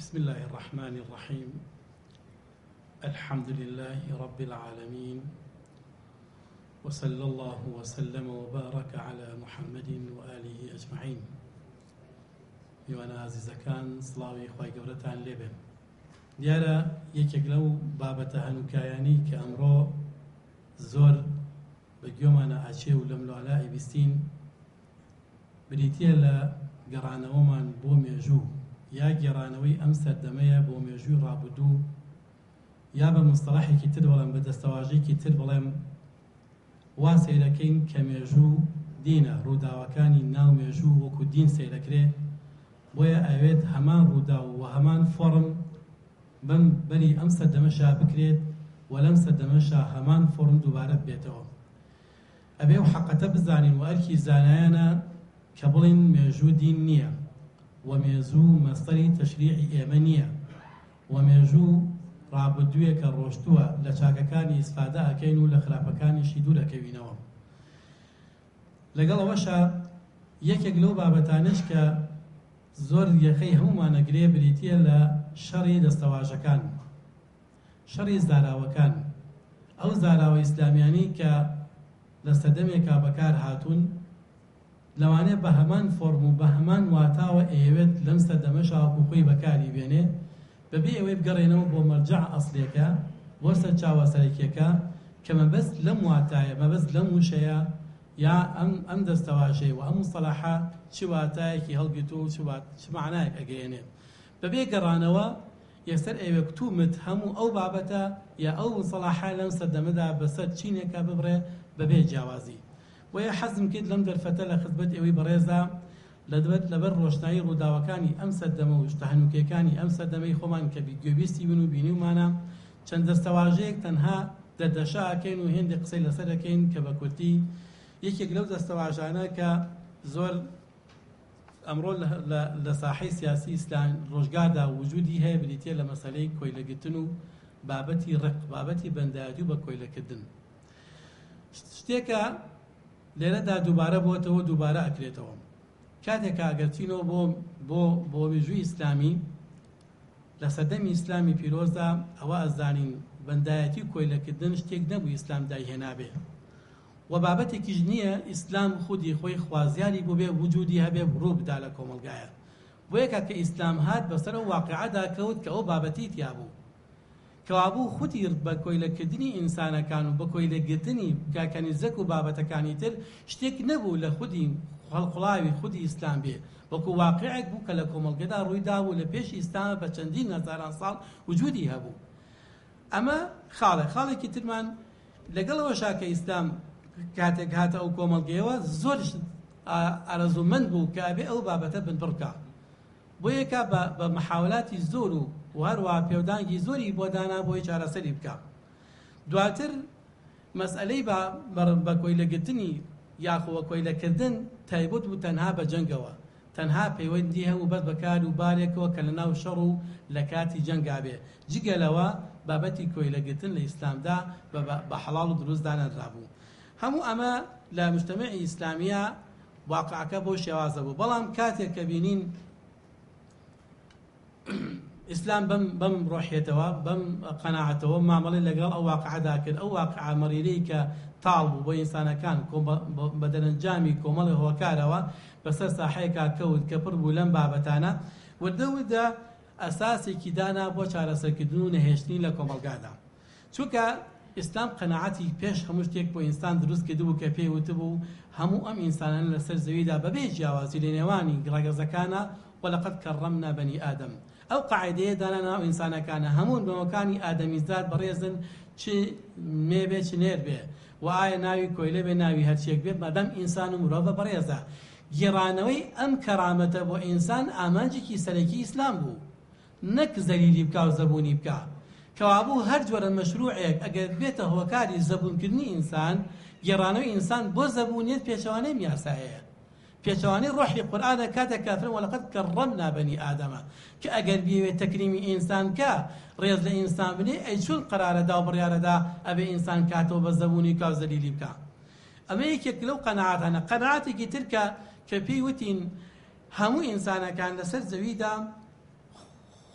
بسم الله الرحمن الرحيم. الحمد لله رب العالمين، وصلى الله وسلم وبارك على محمد وآله أجمعين. میوانە عزیزەکان، سڵاوی خوای گەورەتان لێبێن. دیارە یەکێک لەو بابەتە هەنووکایانی کە ئەمڕۆ زۆر بە گوێمانە ئاچێ و لەم لۆلای بیستین بریتیە لە گەڕانەوەمان بۆ مێژوو، یا گێڕانەوەی ئەم سەردەمەیە بۆ مێژووی ڕابردوو، یا بە مستەڵەحێکی تر بەڵێم بە دەستەواژەیەکی تر بڵێم وا سەیرەکەین کە مێژوو دینە، ڕووداوەکانی ناو مێژوو وەکو دین سەیرەکرێ. بۆیە ئەوێت هەمان ڕوودا و هەمان فۆڕم بەم بەری ئەم سەردەمەشا بکرێت و لەم سەردەمەشا هەمان فۆڕم دووبارە بێتەوە. ئەبێ و حەقەتە بزانین و ئەرکی زانایانە کە بڵین مێژوو دین نییە و مێژوو مەستەری تەشریعی ئێمە نییە و مێژوو ڕابردوویە کە ڕۆشتووە لە چاکەکانی ئیسفادە ئەکەین و لە خراپەکانیشی دوور ئەکەوینەوە. لەگەڵ ئەوەشە یەکێک لەو بابەتانش کە زۆر یەخەی هەمومانەگرێ بریتیە لە شەڕی دەستەواژەکان، شەڕی زاراوەکان، ئەو زاراوە ئیسلامیانی کە لە سەردەمێکا بەکار هاتوون، لەوانێ بە هەمان فۆرم و بە هەمان واتاوە ئێوێت لەم سەردەمەشا خۆی بەکاری بێنێ، بەبێ ئەوەی بگەڕێنەوە بۆ مەرجع ئەسڵیەکە، بۆ سەرچاوەسەرەکیەکە کە مەبەست لەم واتایە، مەبەست لەم وشەیە، یا ئەم دەستەواژەی و ئەم مستەڵەحە چی واتایەکی هەڵگرت و چ معنایەک ئەگەیەنێ. بەبێ گەڕانەوە یەکسەر ئێوە کتومت هەموو ئەو بابەتە یا ئەو مستەڵەحە لەم سەردەمەدا بەسەر چینێکە ببڕێ بەبێ جیاوازی. وەیە حەزم کرد لەم دەرفەتە لە خزمەت ئێوەی بەڕێزە لەبەر ڕۆشنایی ڕووداوەکانی ئەم سەردەمە و شتە هەنووکیەکانی ئەم سەردەمەی خۆمان کە گوێبیستی بن و بینیومانە، چەند دەستەواژەیەک تەنها دەردەشا ئەکەین و هێندێک قسەی لەسەر ئەکەین کە بە کورتی یەکێک لەو دەستەواژانە کە زۆر ئەمڕۆ لە ساحەی سیاسی ئیسلام ڕۆژگاردا وجودی هەیە، بریتیە لە مەسەلەی کۆیلەگرتن و بابەتی ڕق، بابەتی بەندایەتی و بە کۆیلەکردن. شتێکە لێرەدا دووبارە بۆتەوە دووبارە ئەکرێتەوە. کاتێکە ئەگەرچینەوە بۆ مێژووی ئیسلامی لە سەردەمی ئیسلامی پیرۆزدا ئەوە ئەزانین بەندایەتی و کۆیلەکردن شتێک نەبوو ئیسلام دایهێنابێ و بابەتێکیش نییە ئیسلام خودی خۆی خوازیاری بۆ بێ وجودی هەبێ ڕوو بدا لە کۆمەلگایە. بۆ یەکە کە ئیسلام هات بەسەر ئەو واقعەدا کەوت کە ئەو بابەتی تیا بوو، کەوابوو خودی بە کۆیلەکردنی ئینسانەکان و بە کۆیلەگرتنی کاکەنیزەک و بابەتەکانی تر شتێک نەبوو لە خودی هەڵقوڵاوی خودی ئیسلام بێ، وەکو واقعێک بوو کە لە کۆمەلگەدا ڕوویدا و لە پێش ئیسلامە بە چەندین هەزاران ساڵ وجودی هەبوو. ئەمە خاڵێکی ترمان لەگەڵەوەشا کە ئیسلام کاتێک هاتە ئەو کۆمەلگەیەوە زۆر ئارەزومەند بوو کە ئەبێ ئەو بابەتە بنبڕکە. بۆ یەکە بە محاولاتی زۆر و هەروە پێودانگی زۆری بۆ دانا بۆی چارەسەری بکە. دواتر مەسئلەی بە کۆیلەگرتنی یاخۆوە کۆیلەکردن تایبەت بوو تەنها بە جەنگەوە، تەنها پەیوەندی هەبوو بەس بەکار و بارێکەوە کە لە ناو شەڕ و لە کاتی جەنگا بێ. جگەلەوە بابەتی کۆیلەگرتن لە ئیسلامدا بە حەڵاڵ و دروستدا نەدرابوو. هەموو ئەمە لە مجتەمەعی ئیسلامیە واقعەکە بۆ شێوازە بوو. بەڵام کاتێک کە بینین ئیسلام بەم ڕۆحیەتەوە بەم قەناعەتەوە مامەڵی لەگەڵ ئەو واقعەدا کرد، ئەو واقعە مەریرەی کە تاڵ بوو بۆ ئینسانەکان بە دەرەنجامی کۆمەڵی هۆکارەوە بەسەر ساحەیەکا کەوت کە پڕ بوو لەم بابەتانە، وردەوردە ئەساسێکی دانا بۆ چارەسەرکردن و نەهێشتنی لە کۆمەلگادا. چونکە ئیسلام قەناعەتی پێش هەموو شتێک بۆ ئینسان دروست کردبوو کە پێی وتبوو هەموو ئەم ئینسانان لەسەر زەویدا بەبێ جیاوازی لە نێوانی ڕەگەزەکانە وەلەقەد کەڕەمنا بەنی ئادەم. ئەو قاعدەیە دانا ناو ئینسانەکانە هەموو بەمەکانی ئادەمیزاد بەڕێزن، چ مێبێ چ نێر بێ و ئایا ناوی کۆیلە بێ ناوی هەرچێک بێت، مادام ئینسان و مرۆڤ بەڕێزە. گێڕانەوەی ئەم کەرامەتە بۆ ئینسان ئامانجێکی سەرەکی ئیسلام بوو، نەک زەلیلی بکا و زەبوونی بکە. کەوابوو هەر جۆرە مەشروعێک ئەگەر بێتە هۆکاری زەبوونکردنی ئینسان، گێڕانەوەی ئینسان بۆ زەبوونیت پێچەوانەی یاسایەیە. پێچەوانەی ڕۆحی قورئانە کاتێک کافرن وەلەقەد کەڕەمنا بەنی ئادەمە، کە ئەگەر بیەوێت تەکریمی ئینسان کە ڕێز لە ئینسان بنێ ئەی چۆن قەرارەدا و بڕیارەدا ئەبێ ئینسان کاتەوە بە زەبوونی کا و زەلیلی بکە. ئەمە یەکێک لەو قەناعەتانە. قەناعەتێکی تر کە پێی وتین هەموو ئینسانەکان لەسەر زەویدا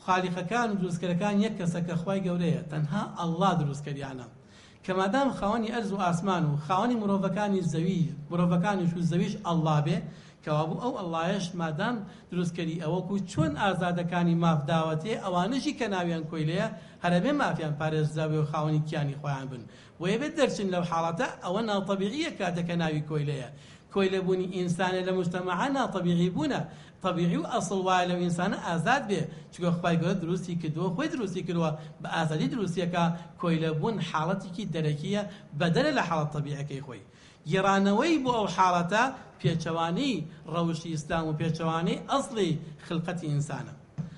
خالیقەکان و دروستکەرەکان یەک کەسە کە خوای گەورەیە، تەنها ئەڵڵا دروستکەریانە کە مادام خاوەنی ئەرز و ئاسمان و خاوەنی مرۆڤەکانی زەوی مرۆڤەکانیش و زەویش ئەڵڵا بێ کەوابوو ئەو ئەڵڵایەش مادام دروستکەری ئەوەکو چۆن ئازادەکانی ماف داوەتێ ئەوانەشی کە ناویان کۆیلەیە هەرەبێ مافیان پارێزراوێ و خاوەنی کیانی خۆیان بن بۆیە بێت دەرچن لەو حاڵەتە ئەوە ناوتەبیعیە کاتێکە ناوی کۆیلەیە. کۆیلەبوونی ئینسانە لە مجتەمەعە ناتەبیعی بوونە، طبیعی و ئەسڵ وایە لەو ئینسانە ئازاد بێ، چونکە خوای گەورە دروستی کردووە، خۆی دروستی کردووە بە ئازادی دروستیەکە. کۆیلەبوون حاڵەتێکی دەرەکیە بەدەرە لە حاڵەت طبیعەکەی خۆی. گێڕانەوەی بۆ ئەو حاڵەتە پێچەوانەی ڕەوشی ئیسلام و پێچەوانەی ئەسڵی خلقەتی ئینسانە.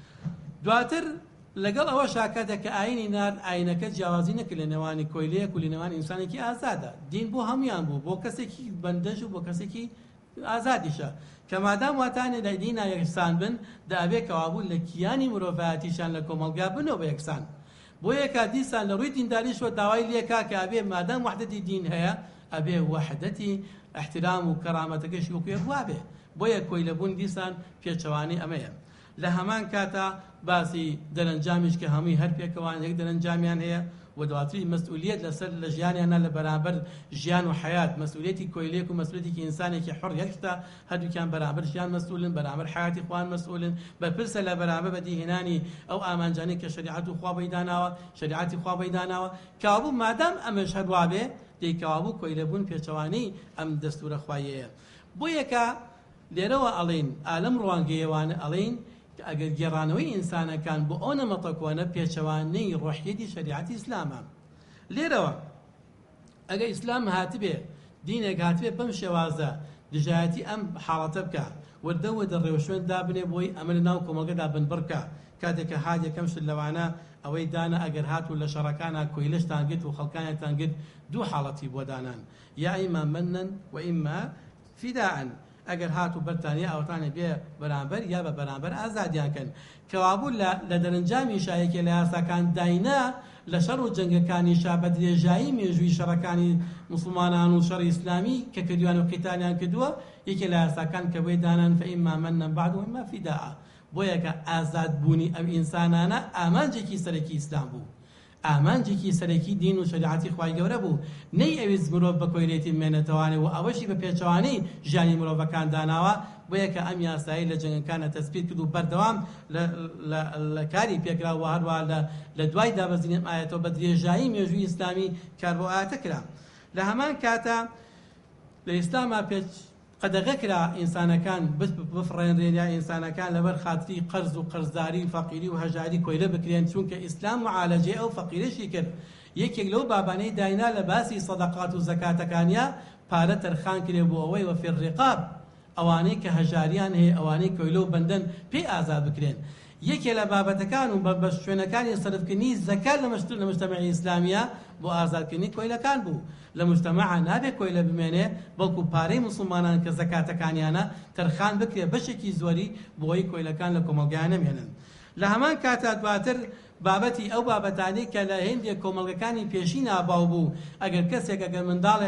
دواتر لەگەڵ ئەوە شاکاتە کە ئاینی نارد ئاینەکە جیاوازی نەکرد لە نێوانی کۆیلەیەک و لە نێوان ئینسانێکی ئازادە. دین بۆ هەمویان بوو، بۆ کەسێکی بەندەش و بۆ کەسێکی ئازادیشە کە مادام واتانێ لە دینا یەکسان بن دەبێت کەوابوو لە کیانی مرۆڤایەتیشان لە کۆمەڵگا بنەوە بە یەکسان. بۆ یەکە دیسان لە ڕووی دینداریشەوە داوای لێکا کە ئەبێ مادام وحدەتی دین هەیە ئەبێ وحدەتی احترام و کەرامەتەکەشی وەکوێک وابێ. بۆیە کۆیلەبوون دیسان پێچەوانەی ئەمەیە. لە هەمان کاتە باسی دەرەنجامیش کە هەمووی هەر پێکەوان یەک دەرەنجامیان هەیە و دواتری مەسئولیت لەسەر لە ژیانیانە لە بەرامبەر ژیان و حیات، مەسئولیەتی کۆیلەیەک و مەسئولیەتی ئینسانێکی حڕ یەکشتە، هەردووکیان بەرامبەر ژیان مەسئولن، بەرامبەر حیاتی خوان مەسئولن، بەرپرسە لە بەرامبەر بەدیهێنانی ئەو ئامانجانەی کە شریعەت و خوا بەیداناوە، شریعەتی خوا بەیداناوە. کەوابوو مادام ئەمەش هەروە بێ دەیکەوابوو کۆیلەبوون پێچەوانەی ئەم دەستورە خوایەیە. بۆ یەکە لێرەوە ئەڵێن ئالەم ڕوانگەیەوانە ئەڵێن ئەگەر گێڕانەوەی ئینسانەکان بۆ ئەو نەمەتەکۆنە پێچەوانەی ڕۆحیەتی شریعەتی ئیسلامە. لێرەوە ئەگەر ئیسلام هاتبێ دینێک هاتبێ بەم شێوازە دژایەتی ئەم حاڵەتە بکە وەردەوە دەڕێوەشوێن دابنێ بۆی ئەمە لە ناو کۆمەلگەدا بنبڕکە کاتێککە هات یەکەم شت لەوانە ئەوەی دانا ئەگەر هات و لە شەڕەکانە کۆیلەشتان گرت و خەڵکانیان گرت دوو حاڵەتی بۆ دانان، یا ئیما منەن و ئیما فیداعن. ئەگەر هات و بەرتانیا ئەوتانە بێ بەرامبەر یا بە بەرامبەر ئازادیانکەن. کەوابوو لە دەرەنجامی شایەکێ لە یاساکان داینا لە شەڕ و جەنگەکانیشا بە درێژایی مێژووی شەڕەکانی موسڵمانان و شەڕی ئیسلامی کە کردویان و قیتالیان کردووە یەکێ لە یاساکان کە بۆی دانان فەئیما مەنەن بعد و ئیما فیداء. بۆیە کە ئازادبوونی ئەو ئینسانانە ئامانجێکی سەرەکی ئیسلام بوو، ئامانجێکی سەرەکی دین و شریعەتی خوای گەورە بوو. نەی ئەویست مرۆڤ بە کۆیلێتی بمێنێتەوانێ و ئەوەشی بە پێچەوانەی ژیانی مرۆڤەکان داناوە. بۆیە کە ئەم یاسایی لە جەنگەکانە تەسبیت کرد و بەردەوام لە کاری پێکرا و هەروە لە دوای دابەزینێم ئاەتەوە بە درێژایی مێژووی ئیسلامی کار بۆ ئاەتە کرا. لە هەمان کاتە لە ئیسلاما پێچ قەدەغە کرا ئینسانەکان بفڕێنرێنیا ئینسانەکان لەبەر خاتری قەرز و قەرزداری و فەقیری و هەژاری کۆیلە بکرێن، چونکە ئیسلام معالەجەی ئەو فەقیرەشی کرد. یەکێک لەو بابانەی داینا لە باسی سەدەقات و زەکاتەکانیا پارە تەرخان کرێ بۆ ئەوەی وەفی الرقاب ئەوانەی کە هەژاریان هەیە ئەوانەی کۆیلە و بەندەن پێی ئازاد بکرێن. یەکێ لە بابەتەکان و بە شوێنەکانی سەرفکردنی زەکات لە مجتەمەعی ئیسلامیە بۆ ئازادکردنی کۆیلەکان بوو. لە مجتەمەعە نابێت کۆیلە بمێنێ، بەڵکو پارەی موسڵمانان کە زەکاتەکانیانە تەرخان بکرێ بەشێکی زۆری بۆی کۆیلەکان لە کۆمەلگایان نەمێنن. لە هەمان کاتا دواتر بابەتی ئەو بابەتانی کە لە هێندێک کۆمەڵگەکانی پێشی ناباو بوو، ئەگەر کەسێک ئەگەر منداڵێ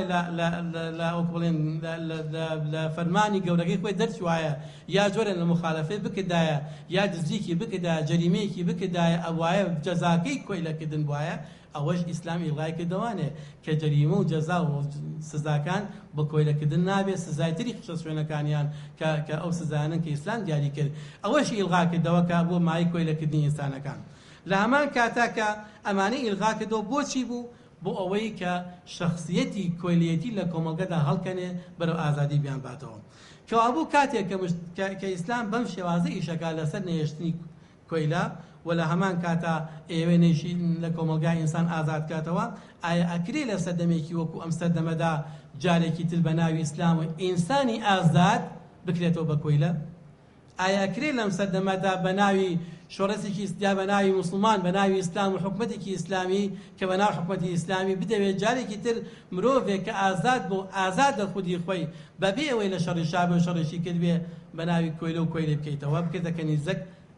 لە فەرمانی گەورەکەی خۆی دەرچوایە یا جۆرە لە مخالەفەی بکردایە یا دزیکی بکردایە جەریمەیەکی بکردایە ئەوایە جەزاکەی کۆیلەکردن بواە، ئەوەش ئیسلام ئیڵغای کردوانێ کە جەریمە و جەزا و سزاکان بە کۆیلەکردن نابێت، سزای تری خشە شوێنەکانیان کە ئەو سزایانن کە ئیسلام دیاری کرد ئەوەش ئیڵغا کردەوە کە بۆ مای کۆیلەکردنی ئینسانەکان. لە هەمان کاتا کە ئەمانەی ئیلغا کردەوە بۆچی بوو؟ بۆ ئەوەی کە شەخسیەتی کۆیلەتی لە کۆمەلگەدا هەڵکەنێ بەرەو ئازادی بیان باتەوە. کەوابوو کاتێک کە ئیسلام بەم شێوازە ئیشەکە لەسەر نێشتنی کۆیلە و لە هەمان کاتا ئێوە نێشین لە کۆمەلگای ئینسان ئازاد کاتەوە، ئایا ئەکرێ لە سەردەمێکی وەکو ئەم سەردەمەدا جارێکی تر بە ناوی ئیسلام و ئینسانی ئازاد بکرێتەوە بە کۆیلە؟ ئایا ئەکرێ لەم سەردەمەدا بە ناوی شۆڕەتێکی یا بە ناوی موسڵمان بە ناوی ئیسلام و حکومەتێکی ئیسلامی کە بە ناو حکومەتی ئیسلامی بدەوێت جارێکی تر مرۆڤێک کە ئازاد بۆ ئازاد لە خودی خۆی بەبێ ئەوەی لە شەڕی شابێ و شەڕێکی کردبێ بە ناوی کۆیلە و کۆیلە بکەیتەوە بکرێتە کەنیزەک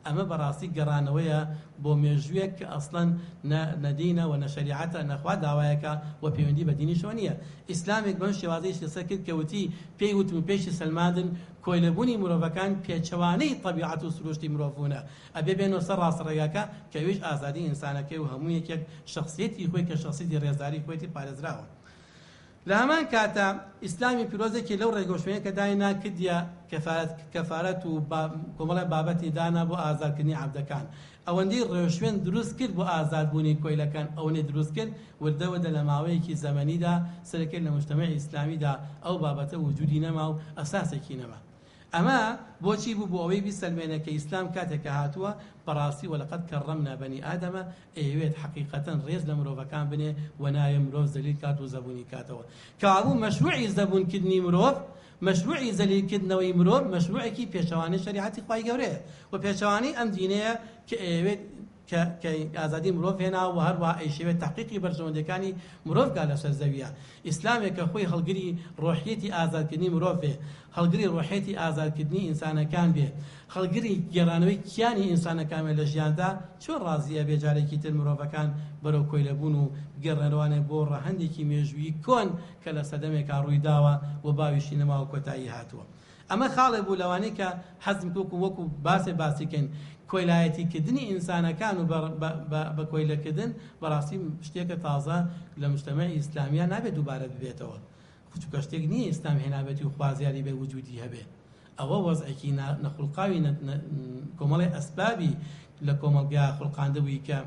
ئەمە بەڕاستی گەڕانەوەیە بۆ مێژوویەک کە ئەسڵەن نەدینە و نەشەریعەتە نەخوا داوایەکە و پەیوەندی بە دینیشەوە نییە. ئیسلامێک بەم شێوازەی لەسەر کرد کە وتی پێی وتم و پێشی سەلماندن کۆیلەبوونی مرۆڤەکان پێچەوانەی طەبیعەت و سروشتی مرۆڤبوونە ئەبێ بێنەوە سەر ڕاستەڕێگاکە کە ئەویش ئازادی ئینسانەکەی و هەموو یەکێک شخصیەتی خۆی کە شخصیەتی ڕێزداری خۆیەتی پارێزراوە. لە هەمان کاتە ئیسلامی پیرۆزێکی لەو ڕێگەشوێنەکە داینا کردیە کەفارەت و کۆمەڵی بابەتی دانا بۆ ئازادکردنی عەبدەکان. ئەوەندەی ڕێوشوێن دروست کرد بۆ ئازادبوونی کۆیلەکان ئەوەی دروست کرد وردەوەدە لە ماوەیەکی زەمەنیدا سەرەکەی لە مجتەمەعی ئیسلامیدا ئەو بابەتە وجودی نەما و ئەساسێکی نەما. ئەمە بۆچی بوو بۆ ئەوەی بیسەلمێنە کە ئیسلام کاتێکە هاتووە بەڕاستی وەلەقەد کەڕەمنا بەنی ئادەمە ئەیەوێت حەقیقەتەن ڕێز لە مرۆڤەکان بنێ و نایە مرۆڤ زەلیل کات و زەبوونی کاتەوە. کابوو مەشروعی زەبوونکردنی مرۆڤ مەشروعی زەلیلکردنەوەی مرۆڤ مەشروعێکی پێشەوانەی شەریعەتی خوای گەورەیە و پێشەوانەی ئەم دینەیە کە ئەیەوێت کە ئازادی مرۆڤ هێنا و هەروە ئەیشەوێت تحقیقی بەرژەوەندەکانی مرۆڤگا لەسەر زەویە. ئیسلامێکە خۆی هەڵگری ڕۆحیەتی ئازادکردنی مرۆڤ بێ، هەڵگری ڕۆحیەتی ئازادکردنی ئینسانەکان بێ، هەڵگری گێڕانەوەی کیانی ئینسانەکان بێ لە ژیاندا، چۆن ڕازیە بێجارێکی تر مرۆڤەکان بەرەو کۆیلەبوون و گەڕێنەوانێک بۆ ڕەهەندێکی مێژووی کۆن کە لە سەدەمێکا ڕوویداوە و باویشی نەما و کۆتایی هاتووە. ئەمە خاڵێ بوو لەوانەیە کە حەزم وەکو باسیکەین کۆیلایەتیکردنی ئینسانەکان و بە کۆیلەکردن بەڕاستی شتێکە تازە لە مجتەمەعی ئیسلامیە نابێت دووبارە ببێتەوە. چونکە شتێک نییە ئیسلام هێنابێتی و خوازیاری بێ وجودی هەبێ. ئەوە وەزعێکی نەخولقاوی کۆمەڵی ئەسبابی لە کۆمەلگا خوڵقاندەبووی کە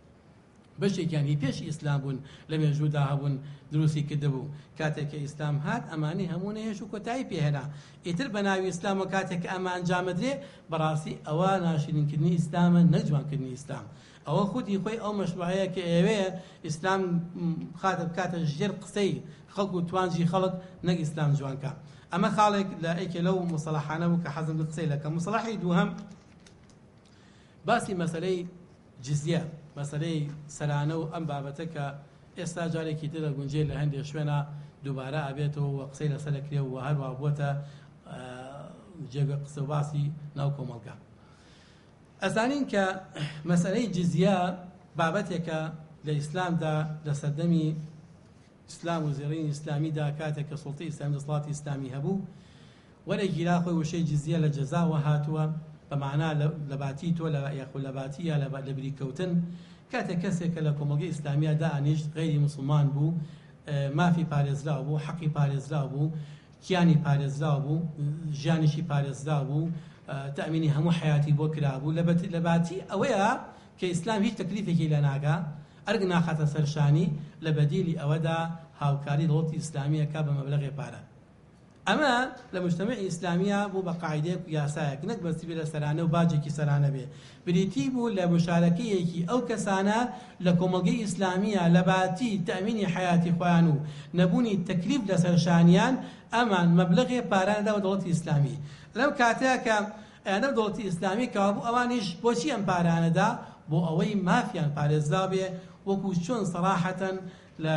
بەشێکیانی پێش ئیسلام بوون لە مێژوودا هەبوون دروستی کردبوو. کاتێک کە ئیسلام هات ئەمانی هەموو نەهێش و کۆتایی پێهێنا. ئیتر بە ناوی ئیسلام و کاتێک کە ئەمە ئەنجامەدرێ بەڕاستی ئەوە ناشرینکردنی ئیسلامە نەک جوانکردنی ئیسلام. ئەوە خودی خۆی ئەو مەشروعەیە کە ئێوەیە ئیسلام خاتە بکاتە ژێر قسەی خەڵک و توانجی خەڵک نەک ئیسلام جوانکە. ئەمە خاڵێک لە ئەیکێ لەو مصطلحانە بوو کە حەزم قسەی لەکەم. مصطلحی دووهەم باسی مەسەلەی جزیە، مەسەلەی سەرانە و ئەم بابەتە کە ئێستا جارێکی تر گونجێ لە هەندێک شوێنە دووبارە ئابێتەوە و قسەی لەسەر دەکرێ و هەروە بووەتە جێگە قسە و باسی ناو کۆمەڵگا. ئەزانین کە مەسەلەی جزیە بابەتێکە لە ئیسلامدا لە سەردەمی ئیسلام و زێڕینی ئیسلامیدا کاتێک کە سوڵتەی ئیسلامی دەسەڵاتی ئیسلامی هەبوو وەرەگیرا خۆی وشەی جزیە لە جەزاوە هاتووە بەمعنا لە باتی تۆ یاخود لە باتی یا لە بریکەوتن. کاتێک کەسێکە لە کۆمەلگەی ئیسلامیە دائانیشت غەیری موسڵمان بوو، مافی پارێزراو بوو، حەقی پارێزراو بوو، کیانی پارێزراو بوو، ژیانیشی پارێزراو بوو، تەمینی هەموو حیاتی بۆ کرابوو. لە باتی ئەوەیە کە ئیسلام هیچ تەکلیفێکی لە ناگا ئەرگ ناخاتە سەرشانی لە بەدیلی ئەوەدا هاوکاری دەوڵەتی ئیسلامیەکە بە مەبلەغی پارە. ئەمە لە مجتەمەعی ئیسلامیە بوو بە قاعیدەیەک و یاسایەک، نەک بەستی بێ لە سەرانە و باجێکی سەرانە بێ، بریتی بوو لە مشارەکەیەکی ئەو کەسانە لە کۆمەلگەی ئیسلامیە لە باتی تەمینی حیاتی خۆیان و نەبوونی تەکلیف لە سەرشانیان ئەمان مەبلەغی پارانەدا و دەوڵەتی ئیسلامی. لەم کاتەیە کە ئەنە دەوڵەتی ئیسلامی کەوابوو ئەوانیش بۆچی ئەم پارانەدا بۆ ئەوەی مافیان پارێزرا بێ، وەکو چۆن سەراحەتەن لە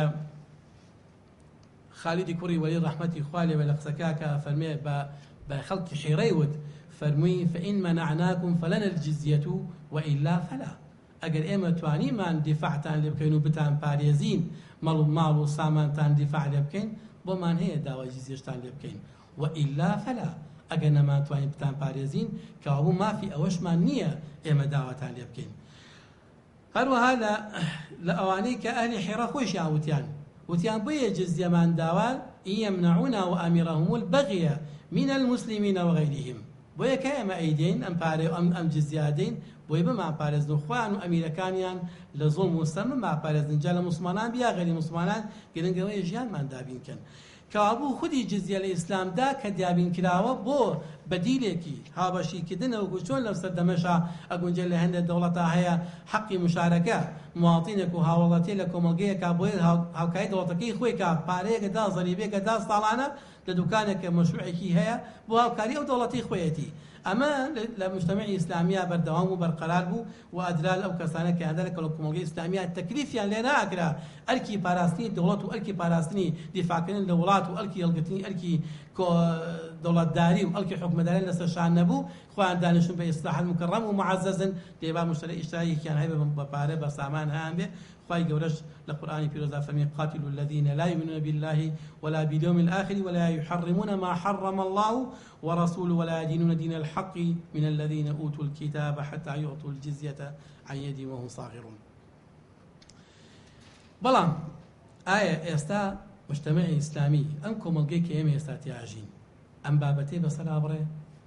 خالدی کوڕی وەلی ڕەحمەتی خوا لێوێ لە قسەکە کە فەرمێ بە خەڵکی حیرەی وت فەرمووی فإن منعناكم فلنا الجزية وإلا فلا. ئەگەر ئێمە توانیمان دیفاعتان لێ بکەین و بتان پارێزین ماڵ و سامانتان دیفاع لێ بکەین بۆمان هەیە داوای جزیەشتان لێ بکەین، وإلا فلا. ئەگەر نەماتوانین بتان پارێزین کەوابوو مافی ئەوەشمان نییە ئێمە داواتان لێ بکەین. هەروەها لە ئەوانەی کە ئەهلی حیرە خۆشیان وتیان بۆیە جزیەمان داوان ئن یەمنعونا وأمیرهم البغی من المسلمین وغیرهم. بۆیە کە ئێمە ئەیدەین ئەم جزیادەین بۆی بمان پارێزن و خۆیان و ئەمیرەکانیان لە زۆڵم و ستەم بمان پارێزن، جا لە موسڵمانان بیا غەیری موسڵمانان گرنگەوەی ژیانمان دابینکەن. کەوابوو خودی جزیە لە ئیسلامدا کە دیابین کراوە بۆ بەدیلێکی هاوبەشیکردنەوە چۆن لەو سەردەمەشە ئەگونجێت لە هەندێک دەوڵەتا هەیە حەقی مشارەکە مواڵتینێک و هاوڵەتی لە کۆمەلگەیەکە بۆیە هاوکاری دەوڵەتەکەی خۆیکە پارەیەکەدا زەریبێکەدا ساڵانە لە دوکانێکە مەشروعێکی هەیە بۆ هاوکاری ئەو دەوڵەتی خۆیەتی. ئەمە لە مجتەمەعی ئیسلامیە بەردەوام و بەرقەرار بوو و ئەدرال ئەو کەسانە کە هەندێک لە کۆمەلگەی ئیسلامیە تەکلیفیان لێ ناکرا ئەرکی پاراستنی دەوڵەت و ئەرکی پاراستنی دیفاعکردن لە وڵات و ئەرکی هەڵگرتنی ئەرکی دەوڵەتداری و ئەڵکی حکومەتداری لەسەر شان نەبوو خۆیان دانیشتون بە ئیسلاحات مکرڕەم و معەزەزن دێبا مشتری ئیشتراکیان هەیە بە پارە بە سامان هەیان بێ خی گەورەش لە قورآانی پیرۆزا فەرمی قاتلوا الذين لا يؤمنون بالله ولا باليوم الآخر ولا يحرمون ما حرم الله ورسوله ولا يدينون دين الحق من الذين أوتوا الكتاب حتى يعطوا الجزية عن يد وهم صاغرون. بەڵام ئایا ئێستا مجتمعی ئیسلامی ئەم کۆمەڵگەی کە ئێمە ئێستا تیاژین ئەم بابەتەی بەسەرا بڕێ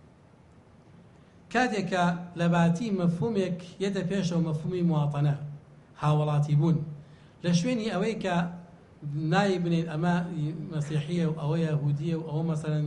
کاتێکە لە باتی مەفهومێک یەدە پێشەوە مەفهومی مواتەنە هاوڵاتی بوون لە شوێنی ئەوەی کە نای بنێت ئەمە مەسیحیە و ئەوە یەهودیە و ئەوە مەسەڵەن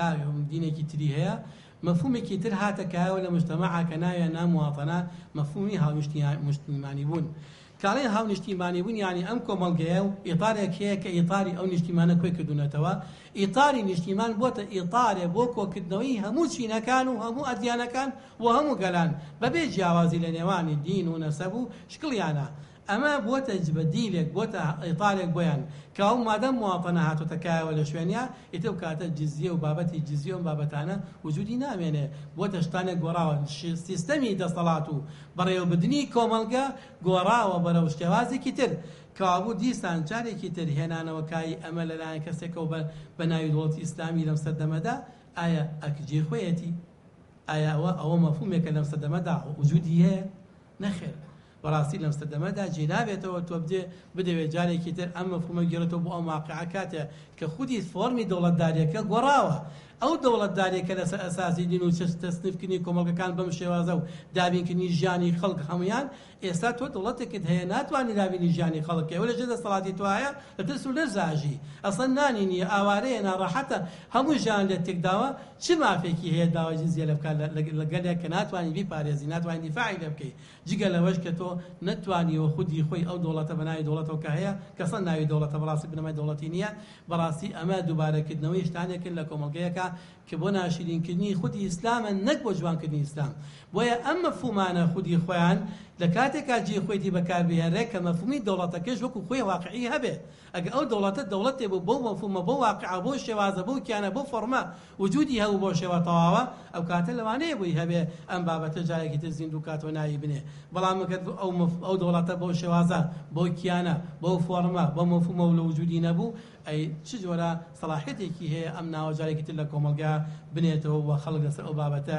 دینێکی تری هەیە مەفهومێکی تر هاتەکایەوە لە مجتمعا کە ناویە نامواتەنە مەفهومی هاونیشتیمانی بوون. کاڵێن هاونیشتیمانی بوون یعنی ئەم کۆمەڵگەیە و ئیطارێک هەیە کە ئیطاری ئەو نیشتیمانە کۆی کردوونەتەوە ئیطاری نیشتیمان بۆتە ئیطارێ بۆ کۆکردنەوەی هەموو چینەکان و هەموو ئەدیانەکان و هەموو گەلان بەبێ جیاوازی لە نێوانی دین و نەسەب و شکڵیانە ئەمە بۆتە جبەدیلێک بۆتە ئیطارێک بۆیان کە ئەو مادەم مواتەنە هاتوتەکایەوە لە شوێنیا ئیتر کاتە جزیە و بابەتی جزیە و بابەتانە وجودی نامێنێ بۆتە شتانێک گۆڕاوە سیستەمی دەسەڵات و بەڕێوەبردننی کۆمەڵگە گۆڕاوە بەرەو شێوازێکی تر کابوو دیسان جارێکی تر هێنانەوەکایی ئەمە لەلایەن کەسێکەوە بە ناوی دەوڵەتی ئیسلامی لەم سەردەمەدا ئایا ئەکجێ خۆیەتی ئایا ئەوە مەفهومێکە لەم سەردەمەدا وجودی هەیە نەخێر بەڕاستی لەم سەردەمەدا جێنابێتەوە تۆ بدەوێت جارێکی تر ئەم مەفهومە گێڕێتەوە بۆ ئەو واقعە کاتێ کە خودی فۆرمی دەوڵەتداریەکە گۆڕاوە ئەو دەوڵەتداریەکە لەسەر ئەساسی دین و تەسنیفکردنی کۆمەڵگەکان بەم شێوازە و دابینکردنی ژیانی خەڵک هەمویان ئێستا تۆ دەوڵەتێکت هەیە ناتوانانی دابینی ژیانی خەڵک ئەوە لەژێر دەسەڵاتی تۆ هەیە لە ترس و لەرزاژی ئەسڵەن نانی نییە ئاوارەیە ناڕەحەتە هەموو ژیان لێت تێکداوە چ مافێکی هەیە داوای جزیە لە بکات لەگەلێک کە ناتوانانی بیپارێزی ناتوانانی دیفاعی لێ بکەی جگە لەوەش کە تۆ نەتوانیوە خودی خۆی ئەو دەوڵەتە بەناوی دەوڵەتەوە کە هەیە کەسە ناوی دەوڵەتە بەڕاستی بنەمای دەوڵەتی نییە بەڕاستی ئەمە دووبارەکردنەوەی شتانێکن لە کۆمەڵگەیەکە کە بۆ ناشرینکردنی خودی ئیسلامە نەک بۆ جوانکردنی ئیسلام بۆیە ئەم مەفهومانە خودی خۆیان لە کاتێکا جێ خۆیتی بەکاربهێنرێ کە مەفهومی دەوڵەتەکەش وەکو خۆی واقعی هەبێ ئەگە ئەو دەوڵەتە دەوڵەتێ بوو بۆ مەفهومە بۆ واقعە بۆ شێوازە بۆ کیانە بۆ فۆرمە وجودی هەبوو بۆ شێوە تەواوە ئەو کاتە لەوانەیە بووی هەبێ ئەم بابەتە جارێکی تر زیندوو کاتەوە ناوی بنێ بەڵام ئەو دەوڵەتە بۆ شێوازە بۆ کیانە بۆ فۆرمە بۆ مەفهومە و لە وجودی نەبوو ئەی چ جۆرە سەلاحیەتێکی هەیە ئەم ناوە جارێکی تر لە کۆمەڵگا بنێتەوە و خەڵک لەسەر ئەو بابەتە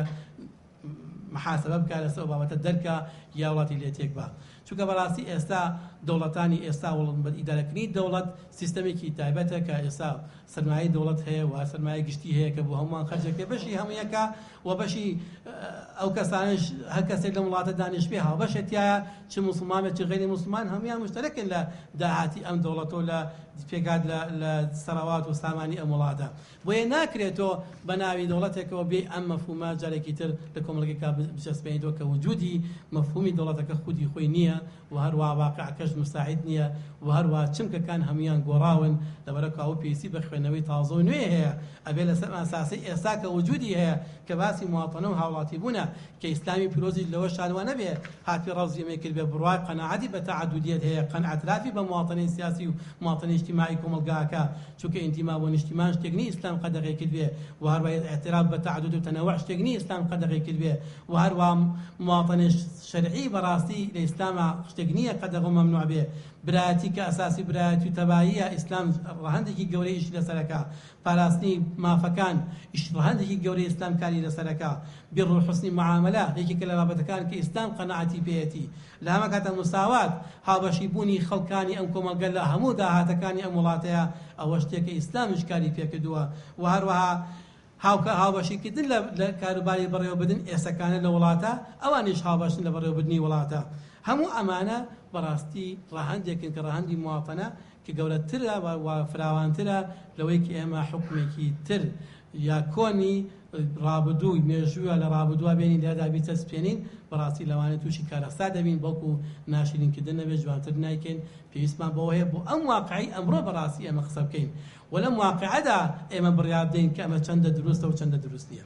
محاسبە بکات لەسەر ئەو بابەتە دەرکە یا وڵاتی لێ تێک بە چونکە بەڕاستی ئێستا دەوڵەتانی ئێستا ئیدارەکردنی دەوڵەت سیستەمێکی تایبەتە کە ئێستا سەرمایەی دەوڵەت هەیە و سەرمایە گشتی هەیە کە بۆ هەمووان خەرجەکە بەشی هەموویەکە و بەشی ئەو کەسانش هەر کەسێک لە وڵاتە دانیش پێ هاو بەشێتیایە چ موسڵمانە چ غەیری موسڵمان هەمویان مشتەرەکن لە داهاتی ئەم دەوڵەتەوە لە پێکات لە سەراوات و سامانی ئەم وڵاتە بۆیە ناکرێتەوە بە ناوی دەوڵەتێکەوە بێ ئەم مەفهومە جارێکی تر لە کۆمەڵگەکە بچەسپێنیتەوە کە وجودی مەفهومی دەوڵەتەکە خودی خۆی نییە و هەروە واقعەکەش مستعید نییە و هەروە چمکەکان هەمویان گۆڕاون لەبەرە ئەو پێویستی بە خوێندنەوەی تازە و نوێ هەیە ئەبێ لەسەر ئاساسی ئێستا کە وجودی هەیە کە باسی مواتەنە و هاوڵاتی بوونە کە ئیسلامی پیرۆزی لەوە شانوە نەبێ هاتی ڕەوزیەمێ کرد بێ بڕوای قەناعەتی بە تەعەدودیەت هەیە قەنعەترافی بە مواتەنەی سیاسی و مواتەنەی ئیجتیماعی کۆمەڵگاکە چونکە ئینتیما بۆ نیشتیمان شتێک نیە ئیسلام قەدەغی کرد بێ و هەروە ئێعتراف بە تەعەدود و تەنەوع شتێک نیە ئیسلام قەدەغی کرد بێ و هەروە مواتەنەی شەرعی بەڕاستی لە ئیسلامە شتێک نییە قەدەغ و مەمنوع بێ برایەتی کە ئەساسی برایەتی و تەباییە ئیسلام ڕەهەندێکی گەورەی ئیشی لەسەرەکە پاراستنی مافەکان ڕەهەندێکی گەورەی ئیسلام کاری لەسەرەکە بیر و حوسنی معاملە یەکێکە لە بابەتەکان کە ئیسلام قەناعەتی پێیەتی لە هەمە کاتە مساوات هاوبەشی بوونی خەڵکانی ئەم کۆمەڵگە لە هەموو داهاتەکانی ئەم وڵاتەیە ئەوە شتێکە ئیسلامیش کاری پێکردووە و هەروەها هاوبەشیکردن لە کاروباری بەڕێوەبردن ئێسەکانە لە وڵاتە ئەوانیش هاوبەشن لە بەڕێوەبردنی وڵاتە هەموو ئەمانە بەڕاستی ڕەهەندێکن کە ڕەهەندی مواتەنە کە گەورەترە و فراوانترە لەوەی کە ئێمە حکومێکی تر یا کۆنی ڕابردووی مێژووە لە ڕابردووە بێنی لێدا بیچەسپێنین بەڕاستی لەوانێت تووشی کارەستا دەبین بەڵکو ناشرینکردن نەبێت جوانتر نایکەین پێویستمان بەوە هەیە بۆ ئەم واقعی ئەمڕۆ بەڕاستی ئێمە قسە بکەین و لەم واقعەدا ئێمە بڕیار بدەین کە ئەمە چەندە دروستە و چەندە دروست نییە.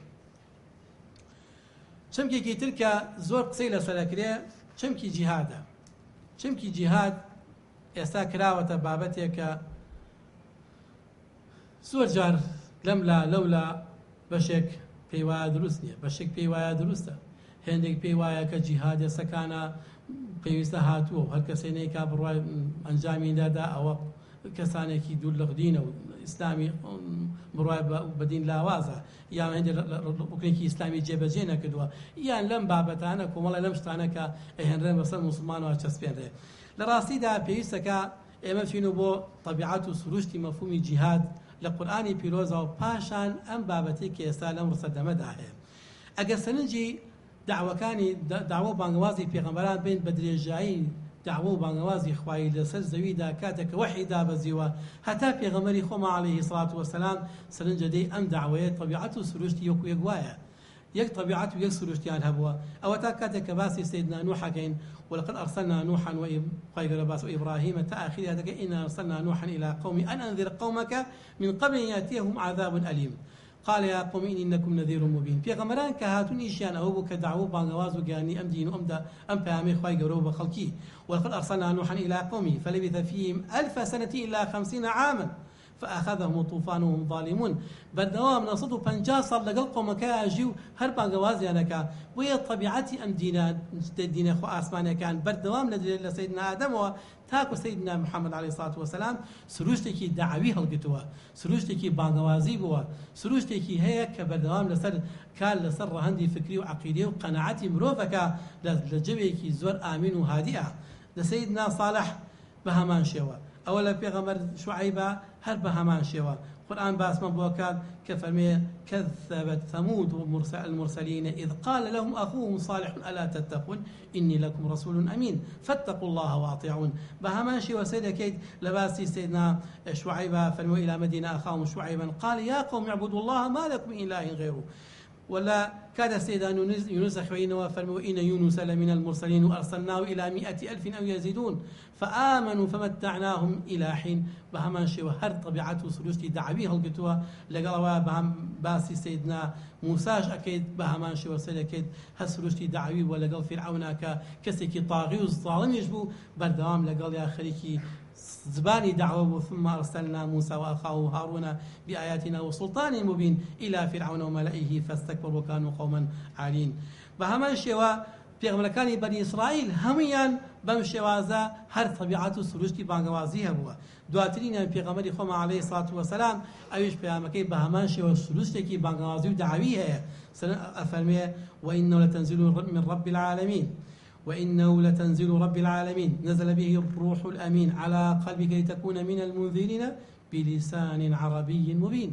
چەمکێکی تر کە زۆر قسەی لەسەرەکرێ چەمکی جیهادە. چەمکی جیهاد ئێستا کراوەتە بابەتێک کە زۆر جار لەم لا لەولا بەشێک پێی وایە دروست نییە، بەشێک پێی وایە دروستە، هێندێک پێی وایە کە جیهادە سەکانە پێویستە هاتووە و هەر کەسێنەیە بڕوای ئەنجامی دادا ئەوە کەسانێکی دوور لە دینە و ئیسلامی بڕوای بەدین لاوازە یان هێندێک ڕوکنێکی ئیسلامی جێبەجێ نەکردووە یان لەم بابەتانە کۆمەڵە لەم شتانە کە ئەهێنرێن بەسەر موسڵمانەوە چەسپێنرێ. لە ڕاستیدا پێویستەکە ئێمە چینە بۆ طەبیعەت و سروشتی مەفهومی جیهاد لە قورئانی پیرۆزە و پاشان ئەم بابەتەی کە ئێستا لەم ڕسەدەمەدا هەیە. ئەگەر سەرنجی داوەکانی داوە بانگوازی پێغەمبەران بین بە درێژایی داوە و بانگوازی خوای لەسەر زەویدا کاتێک کە وحی دابەزیوە هەتا پێغەمبەری خۆمان عەلەیهی سڵات وەسەلام سەرنجە دەی ئەم داوەیە طەبیعەت و سروشتی یەک و یەک وایە، یەک طەبیعەت و یەک سروشتیان هەبووە. ئەوە تا کاتێک کە باسی سەیدنا نوحەکەین ولقد أرسلنا نوحا وإبراهيم تأخير هذا إنا أرسلنا نوحا إلى قوم أن أنذر قومك من قبل أن يأتيهم عذاب أليم قال يا قوم إنكم نذير مبين. في غمران كهاتون إيشان أو كدعوة بانغواز وجاني أم دين أم بامي خواي جروب خلقي. ولقد أرسلنا نوحا إلى قومه فلبث فيهم 1000 سنة إلا 50 عاما فأخذهم الطوفان وهم ظالمون. بردوام نصدو 50 صار لقل قومك أجيو هربان جوازي أنا كا وهي طبيعتي أم دين أخو آسمانيا كان بردوام لدليل سيدنا آدم وتاكو سيدنا محمد عليه الصلاة والسلام سروشتكي دعوي هلقتوا سروشتكي بانجوازي بوا سروشتكي هي كبردوام لسر كان لسر هندي فكري وعقيدي وقناعتي مروفك لجبيكي زور آمين وهادئة لسيدنا صالح بهمان شوا أولا بيغمر شعيبة هر بهمان شوا قرآن باسم بوكاد كفرمي كذبت ثمود المرسلين إذ قال لهم أخوهم صالح ألا تتقون إني لكم رسول أمين فاتقوا الله وأطيعون. بهمان شوا سيدة كيد لباسي سيدنا شعيبة فرموا إلى مدينة أخاهم شعيبا قال يا قوم اعبدوا الله ما لكم من إله غيره. ولا كاد سيدنا يونس خوينا وفرموا إن يونس لمن المرسلين وأرسلناه إلى 100,000 أو يزيدون فآمنوا فمتعناهم إلى حين. بهمان شيء وهر طبيعته سلوشتي دعويه القتوى لقالوا بهم باسي سيدنا موساش أكيد بهمان شيء وسيد أكيد هسلوشتي دعوي ولقال فرعون كسكي طاغي والظالم يجبو بردوام لقال يا خريكي زباني دعوة ثم أرسلنا موسى وأخاه هارون بآياتنا وسلطان مبين إلى فرعون وملئه فاستكبروا وكانوا قوما عالين. بهمان شيوا پیغمبرانی بني إسرائيل هميان بم شوازا هر طبيعته سروشتي بانغوازي هبوا. دواترين پیغمبري خوما عليه الصلاة والسلام أيش پیامكي بهمان شوا سروشتي بانغوازي ودعويه أفرمي وإنه لتنزيل من رب العالمين وإنه لتنزيل رب العالمين نزل به الروح الأمين على قلبك لتكون من المنذرين بلسان عربي مبين.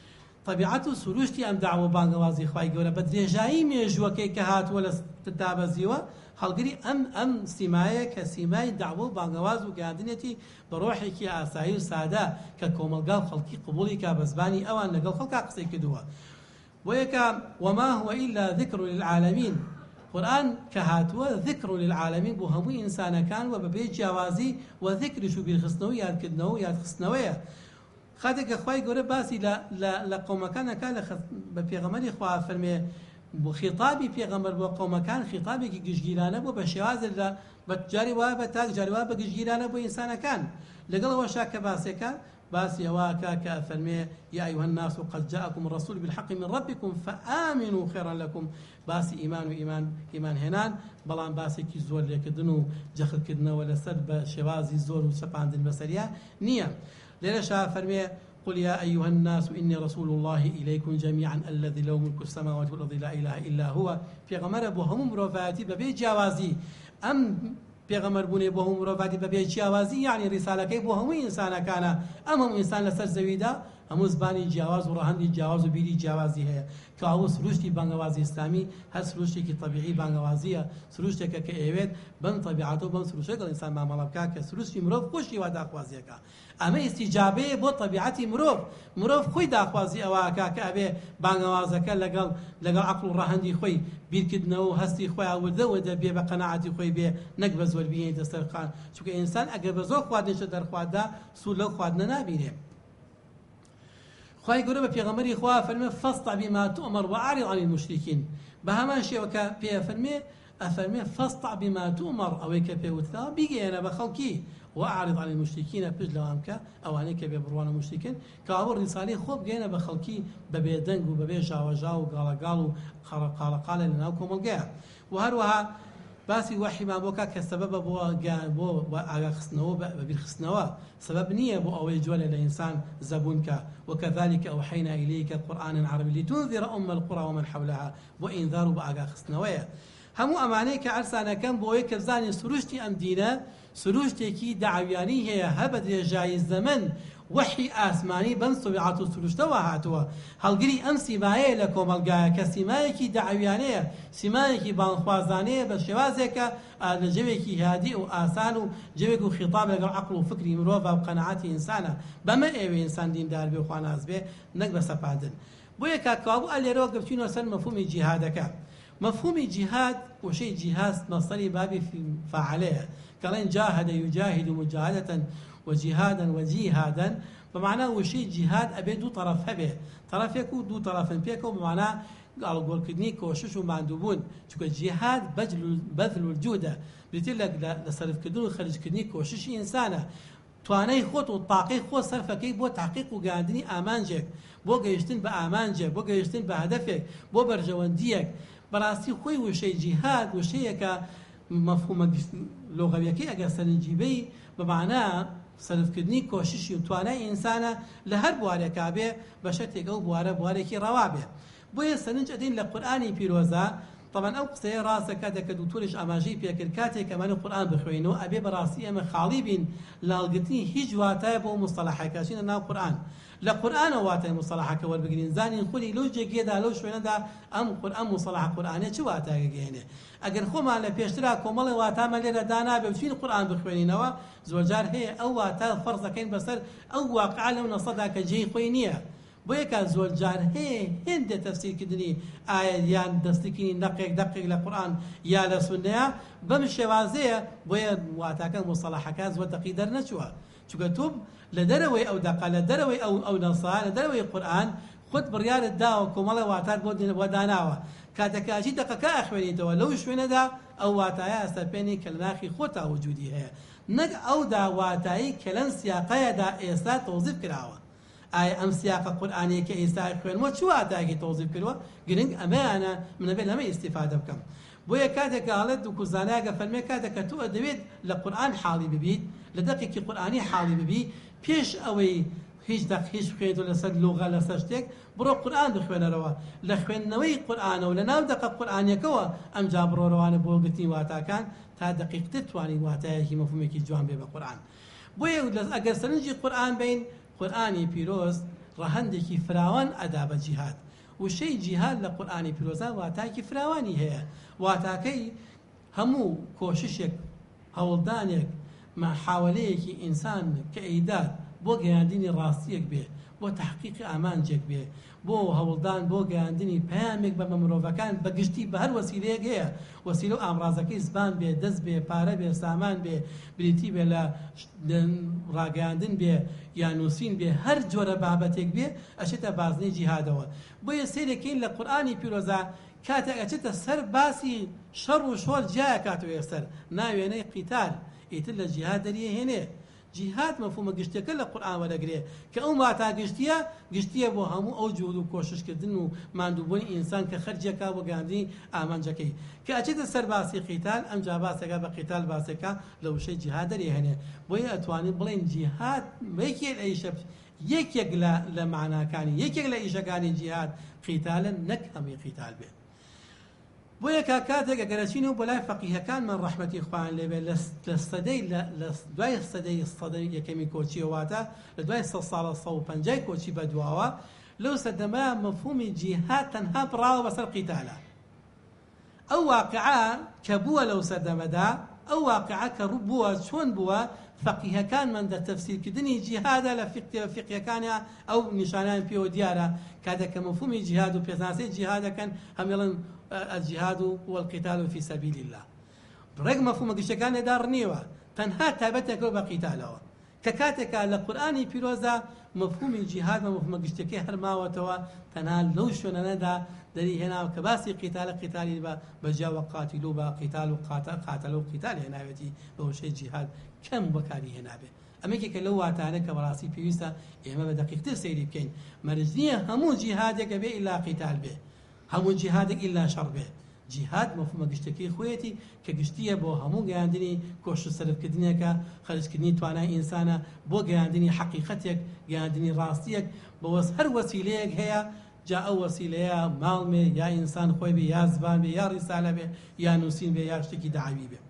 طبيعته سروشتي أم دعوة بانغوازي خواهي قولا بدري جاي ميجوكي كهات ولا تتابزيوه هەڵگری ئەم سیمایە کە سیمای داوە و بانگەواز و گاندنێتی بە ڕۆحێکی ئاسایی و سادە کە کۆمەلگا و خەڵکی قبوڵی کا بە زبانی ئەوان لەگەڵ خەڵکا قسەی کردووە. وەیەکە وما هو إلا ذكر للعالمين. قورآن کە هاتووە ذكر للعالمين بۆ هەمووی ئینسانەکان و بەبێ جیاوازی و ذکریش و بیرخستنەوە و یادکردنەوە و یادخستنەوەیە. خاتێک کە خوای گەورە باسی لە قەومەکانەکە بە پێغەمبەری خوا فەرمێ بۆ خیتابی پێغەمبەر بۆ قەومەکان خیتابێکی گشتگیرانە بوو بە شێوازە بە جاری وایە بە تاک جاری وایە بە گشتگیرانە بۆ ئینسانەکان. لەگەڵەوەشا کە باسێکە باسی ئەوەکە کە فەرمێ يا أيها الناس قد جاءكم الرسول بالحق من ربكم فآمنوا خيرا لكم. باسی ئیمان و ئیمان هێنان بەڵام باسێکی زۆر لێکردن و جەختکردنەوە لەسەر بە شێوازی زۆر و سەپاندن بەسەریە نییە. لێرەشا فەرمێ قل يا أيها الناس إني رسول الله إليكم جميعا الذي له ملك السماوات والأرض لا إله إلا هو. پیغمبر بو همون مرافعاتی ببی جوازی ام پیغمبر بونه بو همون مرافعاتی ببی جوازی یعنی رسالة کی بو همون انسان کانا ام هم انسان لسر زویدا هم زبانی جواز و رهندی جواز و بیری جوازی ہے که او سروشتی بانگوازی اسلامی هر سروشتی کی طبیعی بانگوازیه سروشتی که ایوید بن طبیعتو بن سروشتی که انسان معامله بکا که سروشتی مروف خوشی و داخوازیه که اما استجابه بو طبيعتي مروف خوي داخوازي اواكا كابي بانغوازك لقل عقل الرهندي خوي بيركدنو هستي خوي ودوده بي بقناعتي خوي بي نقبز والبيين دسترخان شو انسان اقبزو خواد نش در خوادا سولو خوادنا نابينه. خوي قرب پیغمبري خوا فرمى فاصطع بما تؤمر واعرض عن المشركين. بهما شيء وكا بي فرمى فاصطع بما تؤمر او كبي وتا بيجي انا بخلقي وأعرض عن المشركين پشت لەوام کە ئەوانەی کە بێ بڕوانە مشتیکن کەوابوو ڕیسالەی خۆ بگەێنە بە خەڵکی بەبێ دەنگ و بەبێ ژاوەژا و گاڵەگاڵ و قاڵەقاڵە لەناو کۆمەڵگەیە و هەروەها باسی وحیمان بۆکە کە سەبەبە بۆ ئاگاخستنەوە بە بیرخستنەوە سبب نییە بۆ ئەوەی جوالە لە ئینسان زەبوونکە وكذلك أوحينا إليك قرآنا عربي لتنذر أم القرى ومن حولها بۆ ئینذار و بە ئاگاخستنەوەیە هەموو ئەمانەی کە ئەرسانەکەم بۆ ئەوەی کە بزانین سروشتی ئەم دینە سروشتێکی داعویانی هەیە هەبە درێژایی زەمن وحی ئاسمانی بەم سوبیعات و سروشتەوە هاتووە هەڵگری ئەم سیمایەیە لە کۆمەلگایە کە سیمایەکی داعویانەیە سیمایەکی بانخوازانەیە بە شێوازێکە لە جەوێکی هادی و ئاسان و جەوێک و خیتاب لەگەڵ عەقڵ و فکری مرۆڤ و قەنەعەتی ئینسانە بەمە ئێوە ئینسان دیندار بێ و خواناز بێ نەک بە سەپاندن بۆیە کاکەوابوو ئەلێرەوە کە بچینەوە سەر مەفهومی جیهادەکە مفهومی جهاد وشي جهاز مصدري بابي في فاعليه كلام جاهد يجاهد مجاهدة وجهادا وجهادا بمعنى وشي جهاد أبي دو طرف هبه طرف يكو دو طرف بيكو بمعنى قال قول كدني كوشش ومعندوبون شو جهاد بذل الجهد بتلك لصرف كدون خرج كدني كوشش إنسانه توانای خۆت و تاقی خۆ سەرفەکەی بۆ تحقیق و گاندنی ئامانجێک بۆ گەیشتن بە ئامانجێک بۆ گەیشتن بە هەدەفێک بۆ بەرژەوەندیەک بەڕاستی خۆی وشەی جیهاد وشەیەکە مەفهومە لۆغەویەکەی ئەگەر سەرنجیبەی بەمعنە سەرفکردنی کۆششی و توانای ئینسانە لە هەر بوارێکا بێ بە شەتێکە و بوارێکی ڕەوا بێ بۆیە سەرنج ئەدەین لە قورئانی پیرۆزە طبعا ئەو قسەیە ڕاستەکە دەکە دووتۆریش ئاماژەی پێکرد کاتێک ئەمانە قورئان بخوێنەوە ئەبێ بەڕاستی ئەمە خاڵی بین لاڵگرتنی هیچ واتایە بۆ مستەلاحەکە چینە ناو قورئان لە قورئانە واتای مستەلاحەکە وەربگرین زانین خولی لەو جێگێدا لەو شوێنەدا ئەم قورئان مستەلاح قورئانێ چ واتایە گەێنێ ئەگەر خۆمان لە پێشترا کۆمەڵی واتامە لێرە دانابێ بچین قورئان بخوێنینەوە زۆرجار هەیە ئەو واتە فەرز دەکەین بەسەر ئەو واقعە لەو نەسەدا کە جێی خۆی نییە بۆیە کە زۆرجار هەیە هێندە تەفسیرکردنی ئایا یان دەستکردنی دقێک لە قورئان یا لە سونەیە بەم شێوازەیە بۆیە واتاکە مستەلاحەکە زۆر دقی دەرنەچووە چونکە تۆ لە دەرەوەی ئەو دقە لە دەرەوەی ئەو نەسا لە دەرەوەی قورئان خۆت بڕیارت داوە کۆمەڵی واتات بۆ داناوە کاتێکاژی دقەکە ئەخوێنیتەوە لەو شوێنەدا ئەو واتایە ئەستەپێنی کە لە ناخی خۆتا وجودی هەیە نەک ئەودا واتایی کە لەم سیاقەیەدا ئێستا تەوزیف کراوە ئایا ئەم سیاقە قورئانەیە کە ئێستا خوێنمەوە چ واتایەکی تەوزیف کردووە گرنگ ئەمەیانە منە بێت لەمە ئیستیفادە بکەم بۆیە کاتێکە هەڵێت و کوزانایەکە فەرمێ کاتێکە تۆ دەوێت لە قورئان حاڵی ببیت لە دەقێکی قورئانی حاڵی ببی پێش ئەوەی هیچ دەقیش بخوێنیتەوە لەسەر لۆغە لەسەر شتێک بڕۆ قورئان بخوێنەرەوە لە خوێندنەوەی قورئانە و لە ناو دەقە قورئانیەکەوە ئەمجا بڕۆرەوانە بۆ گرتنی واتاکان تا دقیقتر توانی واتایەکی مەفهومێکی جوان بێ بە قورئان بۆیە ئەگەر سەرنجی قورئان بین قورئانی پیرۆز ڕەهەندێکی فراوان ئەدا بە جیهاد وشەی جیهاد لە قورئانی پیرۆزە واتایەکی فراوانی هەیە واتاکەی هەموو کۆششێک هەوڵدانێک محاولەیەکی ئینسان کە ئەیدات بۆ گەیاندنی ڕاستیەک بێ بۆ تحقیقی ئامانجێک بێ بۆ هەوڵدان بۆ گەیاندنی پەیامێک بە مرۆڤەکان بەگشتی بە هەر وەسیلەیەک هەیە وەسیلە و ئامڕازەکەی زبان بێ دەست بێ پارە بێ سامان بێ بریتی بێ لە ڕاگەیاندن بێ یا نووسین بێ هەر جۆرە بابەتێک بێ ئەچێتە بازنەی جیهادەوە بۆیە سیرێکین لە قورئانی پیرۆزە کاتێک ئەچێتە سەر باسی شەڕ و شۆڕ جایە کاتەوە سەر ناوێنەی قیتال ئیتر لە جیهاد دەریهێنێ جیهاد مەفهومە گشتەکە لە قورئان وەرەگرێ کە ئەو واتا گشتیە بۆ هەموو ئەو جهود و کۆششکردن و ماندووبوونی ئینسان کە خەرجێکا بۆ گەیاندنی ئامانجەکەی کە ئەچێتە سەر باسی قیتال ئەمجا باسێکا بە قیتال باسێکا لە وشەی جیهاد دەریهێنێ بۆیە ئەتوانین بڵێن جیهاد یەکێک لە معناکانی یەکێک لە ئیشەکانی جیهاد قیتالە نەک هەمووی قیتال بێت بۆیە کاتێک ئەگەرەچین و بۆ لای فەقیهەکانمان ڕەحمەتی خوان لێبێ لە دوای سەدەی یەکەمی کۆچیە واتە لە دوای 150 کۆچی بەدواوە لەو سەردەمەیە مەفهومی جیهاد تەنها بڕاوە بەسەر قیتالە ئەو واقعە کە بووە لەو سەردەمەدا ئەو واقعە کە ڕوو بووە چۆن بووە فەقیهەکانمان دە تەفسیرکردنی جیهادە لە فقیهەکانیان ئەو نیشانیان پێوە دیارە کاتێککە مەفهومی جیهاد و پێزانسەی جیهادەکەن هەمێڵن الجهاد والقتال في سبيل الله ڕێک مەفهومە گشتەکان لێدا ڕنیوە تەنها تایبەتێکەوە بە قیتالەوە کە کاتێکا لە قورئانی پیرۆزە مەفهومی جیهاد و مەفهومە گشتەکەی هەرماوەتەوە تەنها لەو شوێنەدا دەری هێناوە کە باسی قیتالی بەجیاوە قاتیل و بە قیتال و قاتل و قیتال هێناوێتی بە وشەی جیهاد کەم بەکاری هێنابێ. ئەمەکێکە لەو واتانە کە بەڕاستی پێویستە ئێمە بە دەقیقتر سەیری بکەین. مەرج نییە هەموو جیهادێکە بێ ئیلا قیتال بێ، هەموو جیهادێک ئیلا شەڕ بێ. جیهاد مەفهومە گشتەکەی خۆیەتی کە گشتیە بۆ هەموو گەیاندنی کۆش و سەرفکردنێکە، خەرجکردنی توانای ئینسانە بۆ گەیاندنی حەقیقەتێک، گەیاندنی ڕاستیەک بە هەر وەسیلەیەک هەیە. جا ئەو وەسیلەیە ماڵمێ یا ئینسان خۆی بێ، یا زبان بێ، یا ڕیسالە بێ، یا نووسین بێ، یا شتێکی داعوی بێ.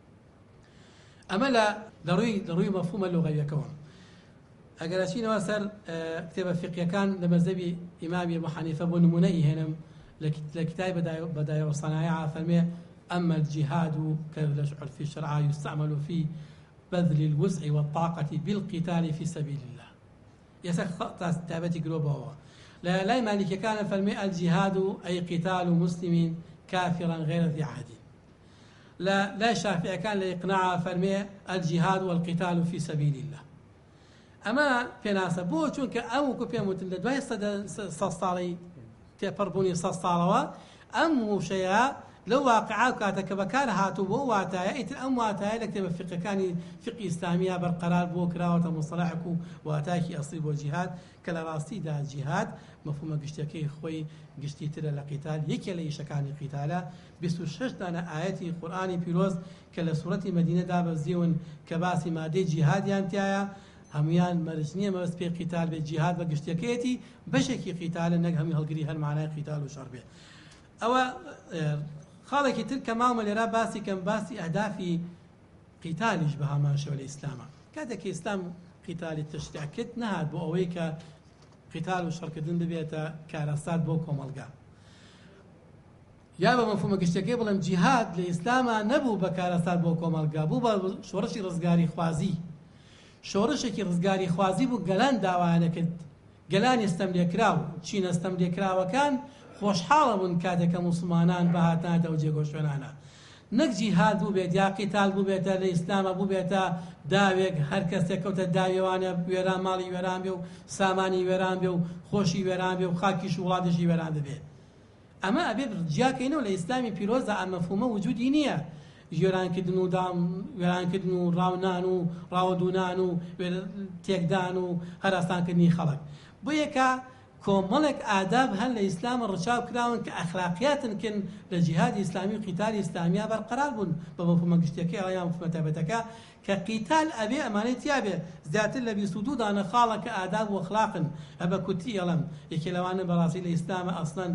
ئەمە لە ڕووی مەفهومە لوغەویەکەوە. ئەگەر ئەچینەوە سەر کتێبە فقهیەکان لە مەذهبی ئیمامی ئەبو حەنیفە بۆ نمونەی هێنم لە کتابی بدایع والصنایع فەرمێ أما الجهاد في الشرع يستعمل في بذل الوسع والطاقة بالقتال في سبيل الله. يسخ تابتي قلوبه لا مالك كان فالمئة الجهاد أي قتال مسلم كافرا غير ذي عهد. لا شافعي كان لإقناع فالمئة الجهاد والقتال في سبيل الله. أما في ناس بو چونك أو كوبيا متلد وهي صالي تپربوني صالوا أم شيئا لو واقعات كاتك بكار هاتو بو واتايا إتر أم واتايا لكتب فقه إسلامية برقرار بو كراوة مصطلحكو واتاكي أصيب والجهاد كلا راستي دا الجهاد مفهوم قشتكي خوي قشتي ترى لقتال يكي ليش كان قتالا بسوشش دانا آياتي قرآني بيروز كلا سورة مدينة دابا زيون كباسي مادي جهاد يانتيايا هميان مرجنية ما بس في قتال بالجهاد بقشتكيتي بشكي قتال نق همي هالقري هالمعنى قتال وشربه أو خالك تلك ما لرا باسي كم باسي أهدافي قتال يشبه ما شو الإسلام كذا إسلام قتال التشريع كت نهاد بو أويك قتال وشرك دين ببيتا كارسات بوكم القا يا بمفهوم قشتكي بلم جهاد لإسلام نبو بكارسات بوكم القا بو شورشي رزقاري خوازي شورشي رزقاري خوازي بو قلان داوانا كت قلان يستملكراو چين يستملكراو كان خۆشحاڵە بوون کاتێکە موسڵمانان بەهاتناتەوە جێگۆشتوێنانە نەک جیهاد بوو بێت یا قیتال بوو بێتە لە ئیسلامە بوو بێتە داوێک هەر کەسێک کەوتە داوێوانە وێران ماڵی وێران بێ و سامانی وێران بێ و خۆشی وێران بێ و خاکیش و وڵاتیشی وێران ببێ. ئەمە ئەبێ جیاکەینەوە لە ئیسلامی پیرۆزە ئەم مەفهومە وجودی نییە. ژێرانکردن و وێرانکردن و ڕاونان و ڕاوەدوونان و تێکدان و هەراسانکردنی خەڵک بۆ یەکە کۆمەڵێک ئاداب هەن لە ئیسلام ڕچاو کراون کە ئەخلاقیاتن کن لە جیهادی ئیسلامی و قیتالی ئیسلامیا بەرقەرار بوون بە مەفهومە گشتیەکەی ئەڵیان مەفهومە تایبەتەکە کە قیتال ئەبێ ئەمانەی تیا بێ زیاتر لە 22 دانە خاڵە کە ئاداب و ئەخلاقن ئەبە کوتی ئەڵەم یەکێ لەوانە بەڕاستی لە ئیسلامە ئەسڵەن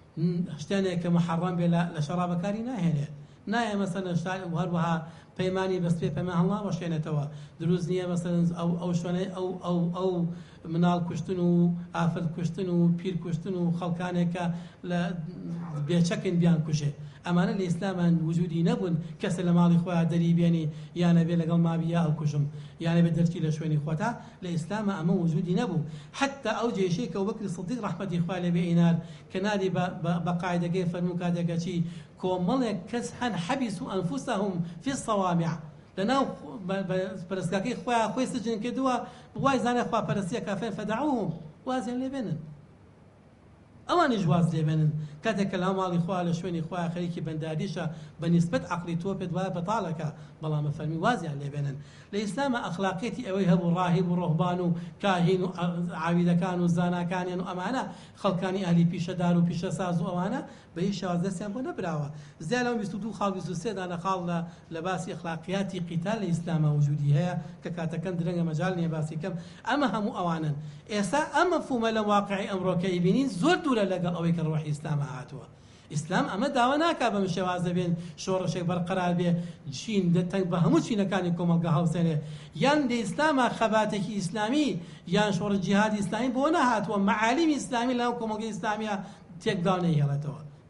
شتێنێک کە محەڕەم بێ لە شەڕابەکاری ناهێنێ نایە مەسەلەن هەروەها پەیمانی بەست پێ پەیمان هەڵا بەشێنێتەوە دروست نییە مەسەلەن ئەو شوێنەی ئەو مناڵ کوشتن و ئافرەت کوشتن و پیر کوشتن و خەڵکانێکە لە بێچەکن بیان کوژێ ئەمانە لە ئیسلامان وجودی نەبوون کەسە لە ماڵی خۆیان دەری بێنی یانە بێ لەگەڵ مابی یا ئەڵکوژم یانە بێ دەرچی لە شوێنی خۆتا لە ئیسلامە ئەمە وجودی نەبوو حتا ئەو جێشەی کە ئەبوبەکر سیدیق ڕەحمەتی خوا لێ بێ ئینار کە نادی بە قاعدەکەی فەرموو کاتێکە چی کۆمەڵێک کەس هەن حەبیسوا ئەنفوسەهم فی الصەوامع لەناو پەرستگاکەی خۆیان خۆی سجن کردووە بوای زانێ خوا پەرستیە کافرن فەدەعوهم وازیان لێ بێنن ئەوانیش واز لێ بێنن کاتێک کە لە ماڵی خوا لە شوێنی خۆیان خەریکی بەنداریشە بە نیسبەت عەقلی تۆ پێت وایە بەتاڵەکە بەڵام فەرمی وازیان لێ بێنن لە ئیسلامە ئەخلاقیەتی ئەوەی هەبوو ڕاهب و ڕۆهبان و کاهین و عابیدەکان و زاناکانیان و ئەمانە خەڵکانی ئەهلی پیشەدار و پیشەساز و ئەوانە بە هیچ شێوەز دەستیان بۆ نەبراوە زیاد لەو 22 خاڵ 23 دانە خاڵ لە باسی ئەخلاقیاتی قیتال لە ئیسلامە وجودی هەیە کە کاتەکەم درەنگە مەجال نییە باسی کەم ئەمە هەموو ئەوانن ئێستا ئەم مەفهومە لە واقعی ئەمڕۆکە ئیبینین زۆر دوورە لەگەڵ ئەوەی کە ڕۆحی ئیسلامە هاتووە ئیسلام ئەمە داوا ناکا بەم شێوازە بێن شۆڕشێک بەرقەرار بێ چین دەتەنگ بە هەموو چینەکانی کۆمەلگا هەڵسێنێ یان لە ئیسلامە خەباتێکی ئیسلامی یان شۆڕ جیهادی ئیسلامی بۆ نەهاتووە مەعالیم ئیسلامی لەو کۆمەلگەی ئیسلامیە تێکداو نەهێڵێتەوە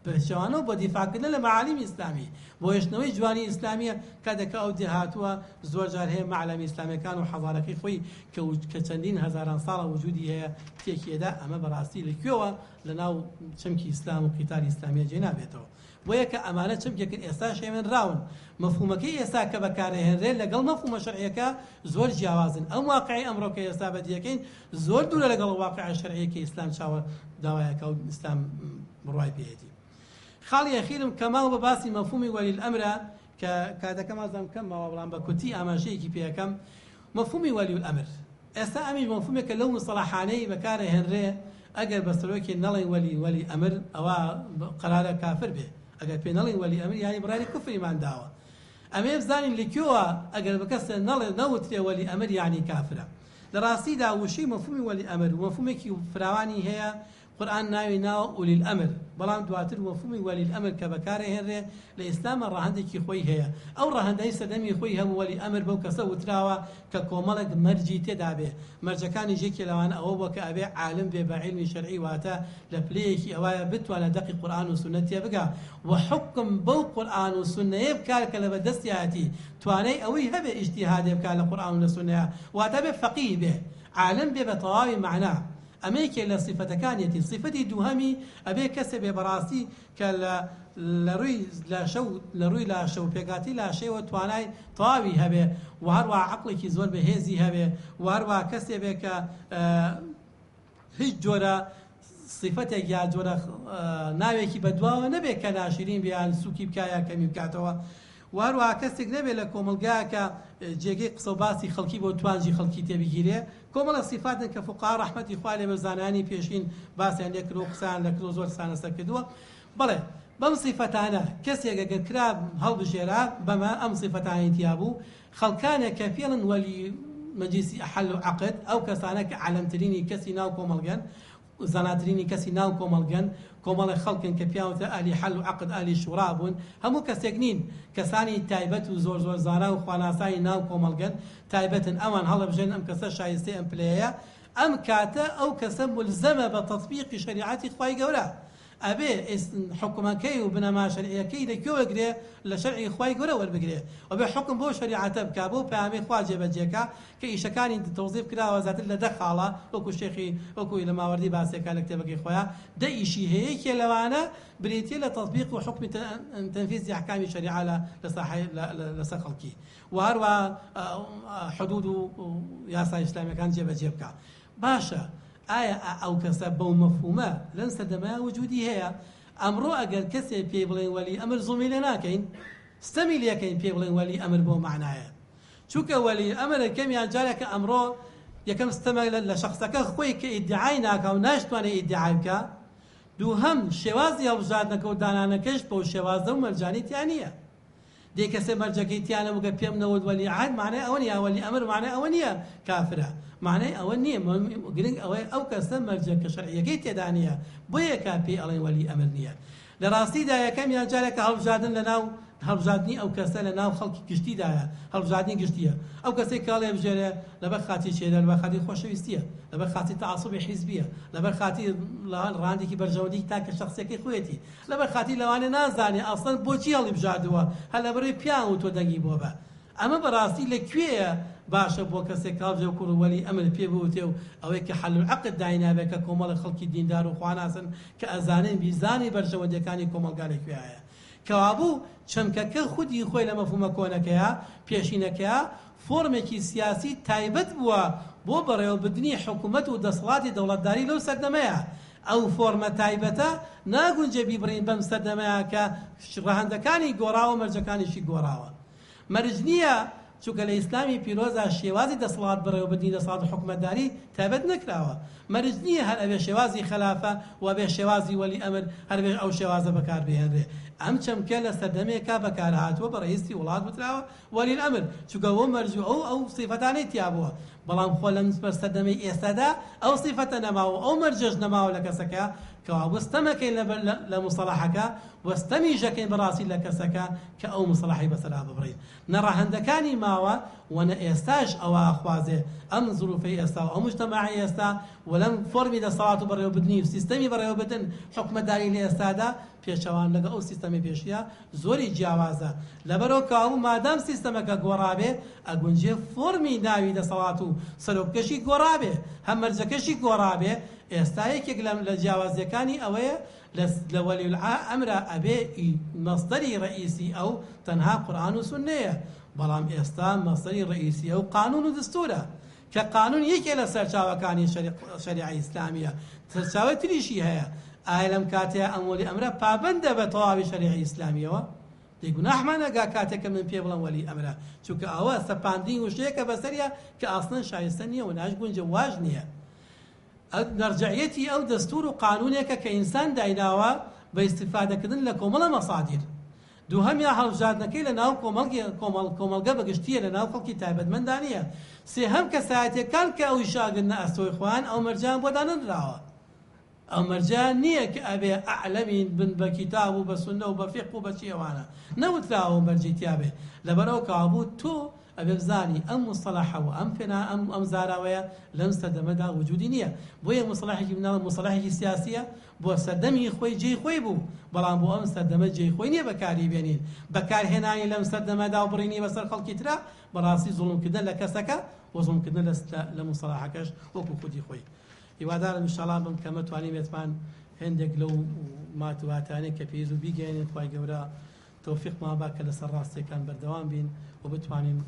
بەشەوانەوە بۆ دیفاعکردن لە معالمی ئیسلامی بۆ هێشتنەوەی جوانی ئیسلامیە کە دەکە ئەو دێهاتووە زۆر جار هەیە معالەمی ئیسلامیەکان و حەزارەکەی خۆی کە چەندین هەزاران ساڵە وجودی هەیە تێکێدا ئەمە بەڕاستی لەکوێوە لەناو چەمکی ئیسلام و قیتالی ئیسلامیە جێ نابێتەوە بۆیە کە ئەمانە چەمکێکن ئێستا شێوێنراون مەفهومەکەی ئێستا کە بەکارهێنرێت لەگەڵ مەفهومە شەرعیەکە زۆر جیاوازن ئەم واقعی ئەمڕۆ کە ئێستا بەدیەکەین زۆر دوورە لەگەڵ واقعە شەرعیەکە ئیسلام چاوە داوایەکە و ئیسلام بڕوای پێێتی خاڵی ئەخیرم کە ماوە بە باسی مەفهومی وەلی الئەمرە کە کاتەکەم ئازام کەم ماوە بەڵام بە کورتی ئاماژەیەکی پێەکەم مەفهومی وەلی الئەمر ئێستا ئەمیش مەفهومێکە لەو مصطلحانەی بەکارهێنرێ ئەگەر بە سەرۆکی نەڵێن وەلی ئەمر ئەوە قەرارە کافر بێ ئەگەر پێ نەڵێن وەلی ئەمر یانی بڕای کوفریمان داوە ئەمێ بزانین لەکوێوە ئەگەر بە کەس نەوترێ وەلی ئەمر یانی کافرە لە ڕاستیدا وشەی مەفهومی وەلی ئەمر مەفهومێکی فراوانی هەیە قورآن ناوی ناو ئولی الئەمر بەڵام دواتر مەفهومی وەلی الئەمر کە بەکارهێنرێ لە ئیسلامە ڕەهەندێکی خۆی هەیە ئەو ڕەهەندەی سەردەمی خۆی هەموو وەلی ئەمر بەو کەسە وتراوە کە کۆمەڵێک مەرجی تێدا بێ مەرجەکانی ژێکی لەوان ئەوە بووە کە ئەبێ عالم بێ بە عیلمی شەرعی واتە لە پلەیەکی ئەوایە بتوانە دەقی قورآن و سونەت تێ بگا و حکم بەو قورآن و سونەیە بکار کە لە بەدەستی هاتی توانای ئەوەی هەبێ ئیجتیهادێ بکات لە قورآن و لە سونەیە واتە بێ فەقیه بێ عالم بێ بە تەواوی معنا ئەمەیەکێ لە صفەتەکانیەتی صفەتی دووهەمی ئەبێ کەسێ بێ بەڕاستی کە لە ڕووی لاشە و پێکاتی لاشەیەوە توانای تەواوی هەبێ و هەروە عەقڵێکی زۆر بەهێزی هەبێ و هەروە کەسێ بێ کە هیچ جۆرە صفەتێک یا جۆرە ناوێکی بەدواوە نەبێ کە ناشرین بیان سووکی بکایە کەمی بکاتەوە و هەروە کەسێک نەبێت لە کۆمەلگایە کە جێگەی قسە و باسی خەڵکی بۆ توانجی خەڵکی تێبگیرێ کۆمەڵە صفاتن کە فوقها ڕەحمەتی خوا لێ بە زانانی پێشین باسییان لێ کرد و قسەیان لە کرد و زۆر قسانەسەر کردووە بەڵێ بەم صفەتانە کەسێک ئەگەر کرا هەڵبژێرا بەمە ئەم صفەتانی تیا بوو خەڵکانێک کە پێڵن وەلی مەجلیسی حەل و عەقد ئەو کەسانە کە عەلەمترینی کەسی ناو کۆمەڵگەن زاناترینی کەسی ناو کۆمەڵگەن کۆمەڵی خەڵکن کە پیاوتە ئالی حەل و عەقد ئالی شوڕا بوون هەموو کەسێک نین کەسانی تایبەت و زۆر زۆر زانا و خواناسایی ناو کۆمەڵگەن تایبەتن ئەوان هەڵەبژێن ئەم کەسە شایستەی ئەم پلەیە ئەم کاتە ئەو کەسە ملزەمە بە تەطبیقی شەریعەتی خوای گەورە ئەبێ حکومەکەی و بنەما شەرعیەکەی لەکوێوەگرێ لە شەرعی خوای گەورە وەربگرێ ئەبێ حکم بۆ شەریعەتە بکا بۆ پەیامی خوا جێبەجێکا کە ئیشەکانی تەوزیف کراوە زیاتر لە 10 خاڵە وەکو شێخی وەکو لە ماوەردی باسێکا لە کتێبەکەی خۆیان دە ئیشی هەیەکێ لەوانە بریتیە لە تەطبیق و حکمی تەنفیزی ئەحکامی شەریعە لەسەر خەڵکی و هەروە حدود و یاسای ئیسلامیەکان جێبەجێ بکا باشە ئایا ئەو کەسە بەو مەفهومە لەم سەردەمایە وجودی هەیە ئەمڕۆ ئەگەر کەسێ پێ بڵێن وەلی ئەمر زوڵمی لێ ناکەین ستەمی لێکەین پێ بڵێن وەلی ئەمر بۆ معنایە چونکە وەلی ئەمرە کەمیان جارێکە ئەمڕۆ یەکەم ستەمە لە شەخصەکە خۆی کە ئیدعای ناکا و ناشتوانێت ئیدعای بکە دووهەم شێوازی هەڵبژاردنەکە و دانانەکەش بەو شێوازە و مەرجانی تیان نییە دێ کەسێ مەرجەکەی تیانە وگە پێم نەوت وەلی عاد معنای ئەوە نیە وەلی ئەمر معنای ئەوە نییە کافرە معنای ئەوە نییە گرنگ ئەوەی ئەو کەسە مەرجەکە شەرعیەکەی تێدا نییە بۆیە کا پێی ئەڵێن وەلی ئەمر نییە لە ڕاستیدا یەکەمیان جارێکە هەڵبژاردن لەناو هەڵبژاردننی ئەو کەسە لە ناو خەڵکی گشتیدایە هەڵبژاردننی گشتیە ئەو کەسێک کاڵێ بژێرێ لەبەر خاتی چێدە لەبەر خاتی خۆشەویستیە لەبەر خاتی تەعاسوبی حیزبیە لەبەر خاتی ڕاندێکی بەرژەوەندی تاکە شەخصەکەی خۆیەتی لەبەر خاتی لەوانێ نازانێ ئەسڵەن بۆچی هەڵی بژاردووە هەر لەبەرەوەی پیان و تۆ دەنگی بۆ بە ئەمە بەڕاستی لەکوێیە باشە بۆ کەسێک کاڵژێ و کوڕ وەلی ئەمر پێ بوتێ و ئەوەی کە حەل العەقد داینابێت کە کۆمەڵی خەڵکی دیندار و خواناسن کە ئەزانن بیزانی بەرژەوەندەکانی کۆمەلگا لەکوێیە کەوابوو چەمکەکە خودی خۆی لە مەفهومە کۆنەکەیە پێشینەکەیە فۆرمێکی سیاسی تایبەت بووە بۆ بەڕێوەبردننی حکوومەت و دەسەڵاتی دەوڵەتداری لەو سەردەمەیە ئەو فۆرمە تایبەتە ناگونجێ بیبڕین بەم سەردەمەیە کە ڕەهەندەکانی گۆڕاوە مەرجەکانیشی گۆڕاوە مەرج نییە چونکە لە ئیسلامی پیرۆزە شێوازی دەسەڵات بەڕێوەبردننی دەسەڵات حکومەتداری تایبەت نەکراوە مەرج نییە هەر ئەبێ شێوازی خەلافە و بێ شێوازی وەلی ئەمر هەربێ ئەو شێوازە بەکاربهێنرێ ئەم چەمکە لە سەردەمێکا بەکارهاتووە بە ڕئیسی وڵات وتراوە وەلی ئەمر چونکە ئەوە مەرجوع ئەو سیفەتانەی تیا بووە بەڵام خۆ لەم سەردەمەی ئێستادا ئەو سیفەتە نەماوە ئەو مەرجەش نەماوە لە کەسەکە وەستەمەکەین لە مصطلحەکە وەستەمیژەکەین بەڕاستی لە کەسەکە کە ئەو مصطلحی بەسەرا ببڕین نەڕەهەندەکانی ماوە وەنە ئێستاش ئەوە خوازێ ئەم زروفەی ئێستا و ئەم مجتەماعی ئێستا و لەم فۆرمی دەسەڵات و بەڕێوەبردنی و سیستەمی بەڕێوەبردن حکومەتداری لە ئێستادا پێشەوان لەگە ئەو سیستەمی پێشیە زۆری جیاوازە لەبەرەوە کەوابوو مادام سیستەمەکە گۆڕابێ ئەگونجێ فۆرمی ناوی دەسەڵات و سەرۆکەشی گۆڕابێ هەمەرجەکەشی گۆڕابێ ئێستا یەکێک لە جیاوازیەکانی ئەوەیە لە وەلی ئەمرە ئەبێ مەصدەری ڕئیسی ئەو تەنها قورئان و سوننەیە بەڵام ئێستا مەصدەری ڕئیسی ئەو قانون و دستورە کە قانون یەکێ لە سەرچاوەکانی شەریعەی ئیسلامیە سەرچاوەی تریشی هەیە ئایا لەم کاتەیە ئەم وەلی ئەمرە پابەندە بە تەواوی شەریعەی ئیسلامیەوە دەیگوناحمان ئەگا کاتێکە من پێ بڵم وەلی ئەمرە چونکە ئەوە سەپاندین وشەیەکە بەسەریە کە ئاسڵەن شایستە نییە و ناش گونجە واژ نییە نەرجعیەتی ئەو دەستور و قانونێکە کە ئینسان دایناوە بە ئیستیفادەکردن لە کۆمەڵە مەسادیر دووهەمیان هەڵبژاردنەکەی لە ناو کۆمەڵگە بەگشتیە لە ناو خەڵکی تایبەتمەندانیە سێهەم کەسایەتیەکان کە ئەوی شاگرنە ئەستۆی خوان ئەو مەرجان بۆ دانەنراوە ئەو مەرجان نییە کە ئەبێ ئەعلەمین بن بە کیتاب و بە سوننە و بە فیقه و بە چێوانە نەوتراوە مەرجی تیابێ لەبەرەوە کەوابوو تۆ ئەبێ بزانی ئەم مصطلحە و ئەم زاراوەیە لەم سەردەمەدا وجودی نییە بۆیە مصطلحێکی مناڵ مصطلحێکی سیاسیە بۆ سەردەمی خۆی جێی خۆی بوو بەڵام بۆ ئەم سەردەمە جێی خۆی نییە بەکاری بێنین بەکارهێنانی لەم سەردەمەدا و بڕینی بەسەر خەڵکی ترا بەڕاستی زوڵمکردن لە کەسەکە و زوڵمکردن لە مصطلحەکەش وەکو خودی خۆی هیوادارم ئینشاڵڵا بم کە مەتوانین بێتمان هێندێک لەو ماتواتانەی کە پێویست و بیگەێنین خوای گەورە تەوفیقمان با کە لەسەر ڕاستیەکان بەردەوام بین و بتوانین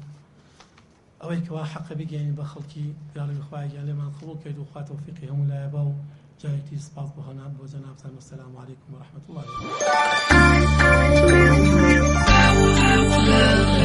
ئەوەی کەوا حەقە بگەێنین بە خەڵکی یاڵی خوایان لێمان قبوڵ کەیت و خوا تەوفیقی هەموو لایە بە و جایەتی سپاس بۆ هەنان بۆ جەنابتان وەسەلام عەلەیکوم وەڕەحمەتوڵڵاهی